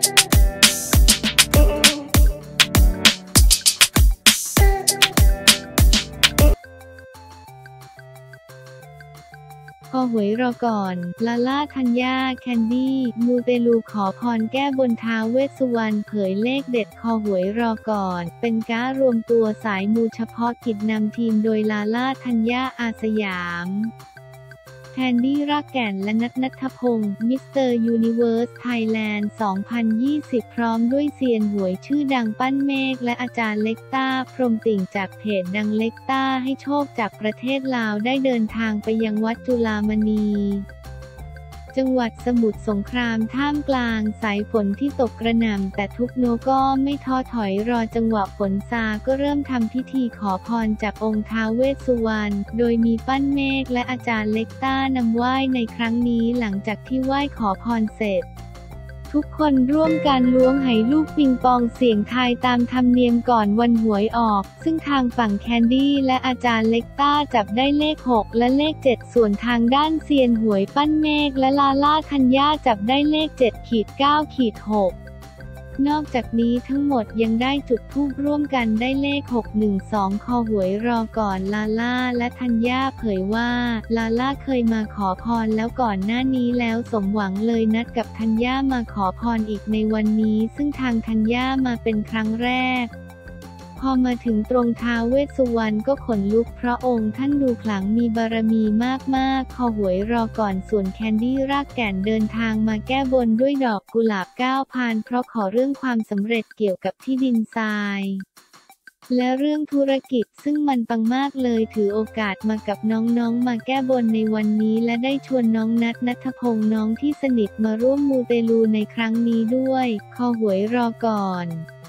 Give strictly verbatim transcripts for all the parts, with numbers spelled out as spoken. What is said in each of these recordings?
คอหวยรอก่อนลาล่าธัญญาแคนดี้มูเตลูขอพรแก้บนท้าวเวสสุวรรณเผยเลขเด็ดคอหวยรอก่อนเป็นการรวมตัวสายมูเฉพาะกิจนำทีมโดยลาล่าธัญญาอาสยามแคนดี้รากแก่นและนัทณัฐพงศ์มิสเตอร์ยูนิเวิร์สไทยแลนด์ สองพันยี่สิบ พร้อมด้วยเซียนหวยชื่อดังปั้นเมฆและอาจารย์เล็กต้าพรหมติ่งจากเพจดังเล็กต้าให้โชคจากประเทศลาวได้เดินทางไปยังวัดจุฬามณีจังหวัดสมุทรสงครามท่ามกลางสายฝนที่ตกกระหน่ำแต่ทุกโนก็ไม่ท้อถอยรอจังหวะฝนซาก็เริ่มทำพิธีขอพรจากองค์ท้าวเวสสุวรรณโดยมีปั้นเมฆและอาจารย์เล็กต้านำไหว้ในครั้งนี้หลังจากที่ไหว้ขอพรเสร็จทุกคนร่วมกันล้วงไหลูกปิงปองเสี่ยงทายตามธรรมเนียมก่อนวันหวยออกซึ่งทางฝั่งแคนดี้และอาจารย์เล็กต้าจับได้เลขหกและเลขเจ็ดส่วนทางด้านเซียนหวยปั้นเมฆและลาล่าธัญญาจับได้เลข เจ็ด เก้า หกนอกจากนี้ทั้งหมดยังได้จุดธูปร่วมกันได้เลขหก หนึ่ง สองคอหวยรอก่อนลาล่าและธัญญาเผยว่าลาล่าเคยมาขอพรแล้วก่อนหน้านี้แล้วสมหวังเลยนัดกับธัญญามาขอพรอีกในวันนี้ซึ่งทางธัญญามาเป็นครั้งแรกพอมาถึงตรงท้าวเวสสุวรรณก็ขนลุกเพราะองค์ท่านดูขลังมีบารมีมากๆคอหวยรอก่อนส่วนแคนดี้รากแก่นเดินทางมาแก้บนด้วยดอกกุหลาบเก้าพันเพราะขอเรื่องความสำเร็จเกี่ยวกับที่ดินทรายและเรื่องธุรกิจซึ่งมันปังมากเลยถือโอกาสมากับน้องๆมาแก้บนในวันนี้และได้ชวนน้องนัทณัฐพงศ์น้องที่สนิทมาร่วมมูเตลูในครั้งนี้ด้วยคอหวยรอก่อน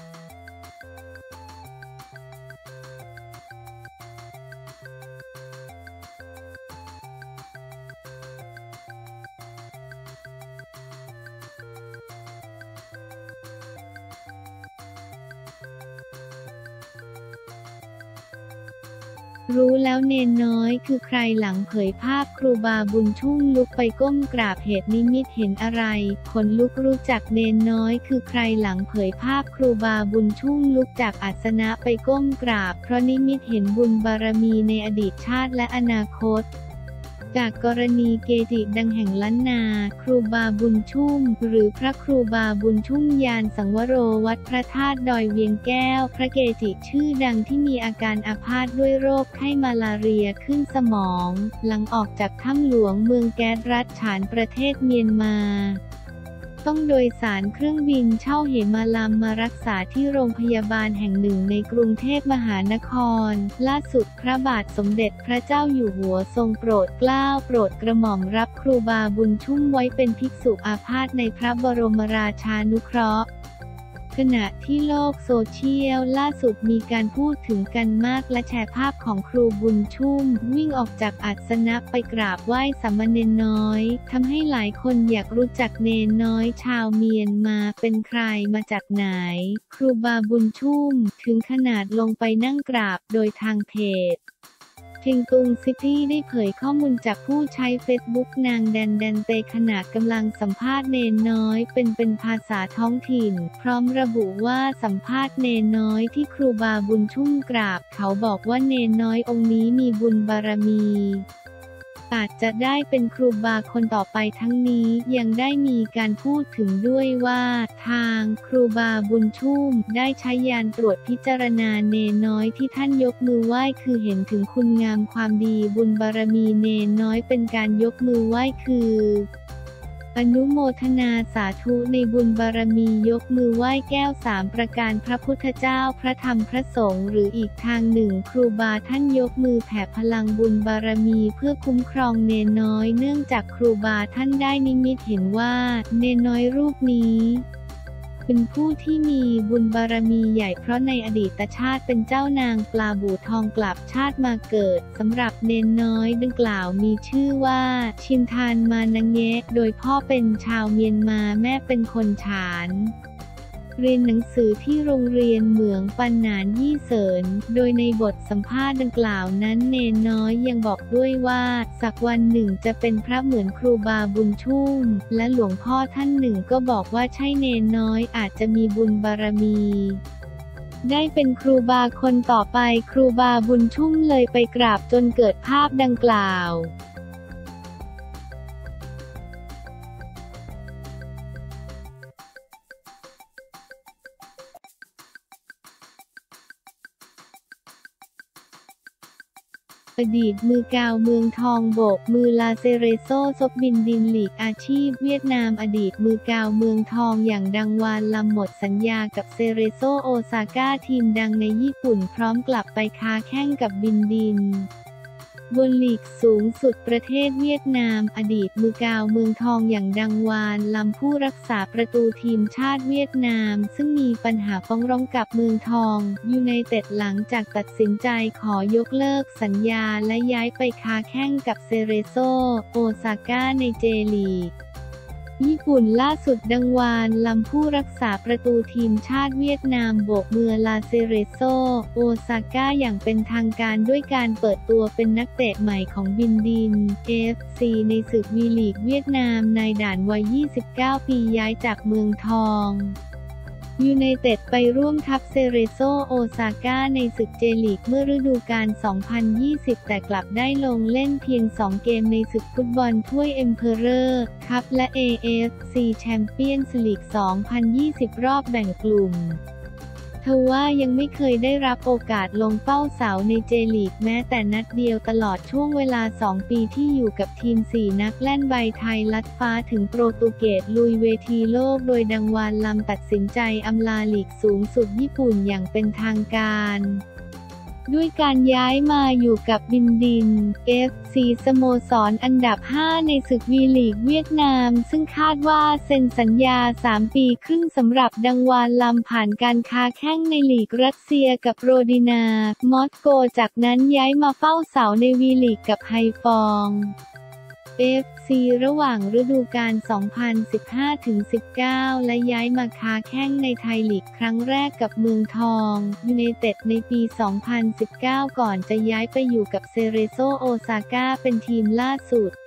รู้แล้วเนนน้อยคือใครหลังเผยภาพครูบาบุญชุ่มลุกไปก้มกราบเหตุนิมิตเห็นอะไรขนลุกรู้จักเนนน้อยคือใครหลังเผยภาพครูบาบุญชุ่มลุกจากอาสนะไปก้มกราบเพราะนิมิตเห็นบุญบารมีในอดีตชาติและอนาคตจากกรณีเกจิดังแห่งล้านนาครูบาบุญชุ่มหรือพระครูบาบุญชุ่มยานสังวโรวัดพระธาตุดอยเวียงแก้วพระเกจิชื่อดังที่มีอาการอาพาธด้วยโรคไข้มาลาเรียขึ้นสมองหลังออกจากถ้ำหลวงเมืองแก๊สรัฐฉานประเทศเมียนมาต้องโดยสารเครื่องบินเช่าเหมาลัมมารักษาที่โรงพยาบาลแห่งหนึ่งในกรุงเทพมหานครล่าสุดพระบาทสมเด็จพระเจ้าอยู่หัวทรงโปรดเกล้าโปรดกระหม่อมรับครูบาบุญชุ่มไว้เป็นภิกษุอาพาธในพระบรมราชานุเคราะห์ขณะที่โลกโซเชียลล่าสุดมีการพูดถึงกันมากและแชร์ภาพของครูบุญชุ่มวิ่งออกจากอาสนะไปกราบไหว้สามเณรน้อยทำให้หลายคนอยากรู้จักเนนน้อยชาวเมียนมาเป็นใครมาจากไหนครูบาบุญชุ่มถึงขนาดลงไปนั่งกราบโดยทางเพจเชียงตุงซิตี้ได้เผยข้อมูลจากผู้ใช้เฟซบุ๊กนางแดนแดนเตขณะกำลังสัมภาษณ์เนนน้อยเป็นเป็นภาษาท้องถิ่นพร้อมระบุว่าสัมภาษณ์เนนน้อยที่ครูบาบุญชุ่มกราบเขาบอกว่าเนนน้อยองค์นี้มีบุญบารมีอาจจะได้เป็นครูบาคนต่อไปทั้งนี้ยังได้มีการพูดถึงด้วยว่าทางครูบาบุญชุ่มได้ใช้ยานตรวจพิจารณาเนนน้อยที่ท่านยกมือไหว้คือเห็นถึงคุณงามความดีบุญบารมีเนนน้อยเป็นการยกมือไหว้คืออนุโมทนาสาธุในบุญบารมียกมือไหว้แก้วสามประการพระพุทธเจ้าพระธรรมพระสงฆ์หรืออีกทางหนึ่งครูบาท่านยกมือแผ่พลังบุญบารมีเพื่อคุ้มครองเนนน้อยเนื่องจากครูบาท่านได้นิมิตเห็นว่าเนนน้อยรูปนี้เป็นผู้ที่มีบุญบารมีใหญ่เพราะในอดีตชาติเป็นเจ้านางปลาบู่ทองกลับชาติมาเกิดสำหรับเนนน้อยดังกล่าวมีชื่อว่าชินทานมานังเงะโดยพ่อเป็นชาวเมียนมาแม่เป็นคนฉานเรียนหนังสือที่โรงเรียนเหมืองปันหนานยี่เสินโดยในบทสัมภาษณ์ดังกล่าวนั้นเนนน้อยยังบอกด้วยว่าสักวันหนึ่งจะเป็นพระเหมือนครูบาบุญชุ่มและหลวงพ่อท่านหนึ่งก็บอกว่าใช่เนนน้อยอาจจะมีบุญบารมีได้เป็นครูบาคนต่อไปครูบาบุญชุ่มเลยไปกราบจนเกิดภาพดังกล่าวอดีตมือกาวเมืองทองโบกมือลาเซเรโซซบบินดินลีกอาชีพเวียดนามอดีตมือกาวเมืองทองอย่างดังวานลำหมดสัญญากับเซเรโซโอซาก้าทีมดังในญี่ปุ่นพร้อมกลับไปค้าแข้งกับบินดินบนลีกสูงสุดประเทศเวียดนามอดีตมือกาวเมืองทองอย่างดังวานลำผู้รักษาประตูทีมชาติเวียดนามซึ่งมีปัญหาฟ้องร้องกับเมืองทองยูไนเต็ดหลังจากตัดสินใจขอยกเลิกสัญญาและย้ายไปค้าแข้งกับเซเรโซโอซาก้าในเจลีกญี่ปุ่นล่าสุดดังวานลำผู้รักษาประตูทีมชาติเวียดนามโบกมือลาเซเรโซโอซาก้าอย่างเป็นทางการด้วยการเปิดตัวเป็นนักเตะใหม่ของบินดิน เอฟ ซี ในศึกวีลีกเวียดนามนายด่านวัยยี่สิบเก้าปีย้ายจากเมืองทองยูไนเต็ดไปร่วมทัพเซเรโซโอซาก้าในศึกเจลีกเมื่อฤดูกาล สองพันยี่สิบ แต่กลับได้ลงเล่นเพียง สอง เกมในศึกฟุตบอลถ้วยเอ็มเพอเรอร์คัพและ เอ เอฟ ซี แชมเปี้ยนส์ลีก สองพันยี่สิบ รอบแบ่งกลุ่มทว่ายังไม่เคยได้รับโอกาสลงเป้าเสาในเจลีกแม้แต่นัดเดียวตลอดช่วงเวลาสองปีที่อยู่กับทีมสี่นักแล่นใบไทยลัดฟ้าถึงโปรตุเกสลุยเวทีโลกโดยดังวานลำตัดสินใจอำลาลีกสูงสุดญี่ปุ่นอย่างเป็นทางการด้วยการย้ายมาอยู่กับบินดิน เอฟ ซี สโมสรอันดับ ห้า ในศึกวีลีกเวียดนามซึ่งคาดว่าเซ็นสัญญา สาม ปีครึ่งสำหรับดังวานลำผ่านการค้าแข้งในลีกรัสเซียกับโรดินา มอสโกจากนั้นย้ายมาเฝ้าเสาในวีลีกกับไฮฟอง เอฟ ซี ระหว่างฤดูกาล สองพันสิบห้าถึงสิบเก้า และย้ายมาค้าแข้งในไทยลีกครั้งแรกกับเมืองทองยูไนเต็ดในปี สองพันสิบเก้า ก่อนจะย้ายไปอยู่กับเซเรโซโอซาก้าเป็นทีมล่าสุด